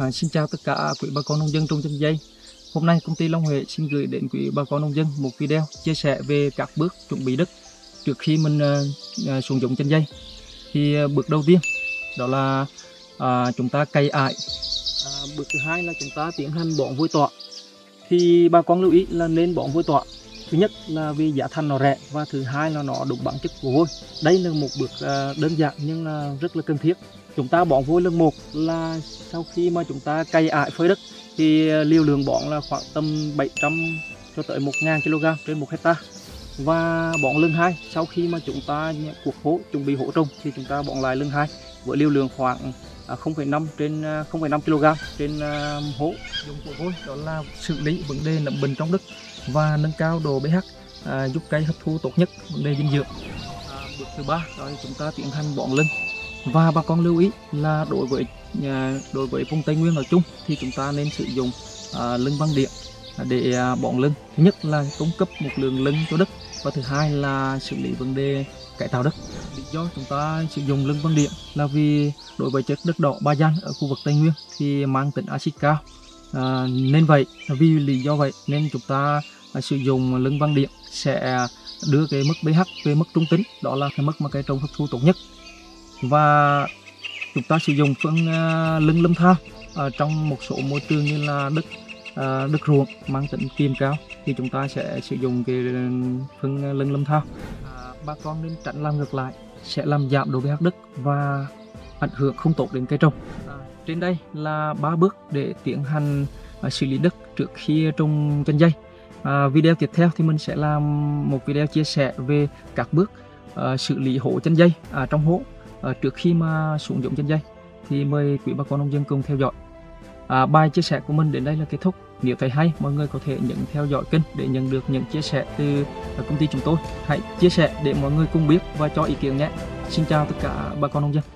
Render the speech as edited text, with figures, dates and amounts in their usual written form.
Xin chào tất cả quý bà con nông dân trong chăn dây. Hôm nay công ty Long Huệ xin gửi đến quý bà con nông dân một video chia sẻ về các bước chuẩn bị đất trước khi mình xuống giống chăn dây. Thì bước đầu tiên đó là chúng ta cày ải. Bước thứ hai là chúng ta tiến hành bón vôi tọa. Thì bà con lưu ý là nên bón vôi tọa. Thứ nhất là vì giá thành nó rẻ, và thứ hai là nó đúng bản chất của vôi. Đây là một bước đơn giản nhưng là rất là cần thiết. Chúng ta bón vôi lần một là sau khi mà chúng ta cày ải phơi đất thì liều lượng bón là khoảng tầm 700 cho tới 1000 kg trên 1 hecta. Và bón lần hai sau khi mà chúng ta cuộc hố chuẩn bị hố trồng thì chúng ta bón lại lần hai với liều lượng khoảng 0,5 trên 0,5 kg trên hố. Dùng của vôi đó là xử lý vấn đề nấm bệnh trong đất và nâng cao độ pH, giúp cây hấp thu tốt nhất vấn đề dinh dưỡng. Bước thứ ba đó là chúng ta tiến hành bón lưng. Và bà con lưu ý là đối với vùng Tây Nguyên nói chung thì chúng ta nên sử dụng lưng băng điện để bón lưng. Thứ nhất là cung cấp một lượng lưng cho đất, và thứ hai là xử lý vấn đề cải tạo đất. Lý do chúng ta sử dụng lưng băng điện là vì đối với chất đất đỏ Ba Gian ở khu vực Tây Nguyên thì mang tính axit cao, nên vì lý do vậy nên chúng ta sử dụng lưng băng điện sẽ đưa cái mức pH về mức trung tính, đó là cái mức mà cây trồng hấp thu tốt nhất. Và chúng ta sử dụng phân lưng lâm thao trong một số môi trường như là đất ruộng mang tính kiềm cao thì chúng ta sẽ sử dụng cái phân lưng lâm thao. Bà con nên tránh làm ngược lại, sẽ làm giảm độ pH đất và ảnh hưởng không tốt đến cây trồng. Trên đây là 3 bước để tiến hành xử lý đất trước khi trồng chăn dây. Video tiếp theo thì mình sẽ làm một video chia sẻ về các bước xử lý hố chăn dây trong hố trước khi mà xuống giống chăn dây. Thì mời quý bà con nông dân cùng theo dõi. Bài chia sẻ của mình đến đây là kết thúc. Nếu thấy hay, mọi người có thể nhấn theo dõi kênh để nhận được những chia sẻ từ công ty chúng tôi. Hãy chia sẻ để mọi người cùng biết và cho ý kiến nhé. Xin chào tất cả bà con nông dân.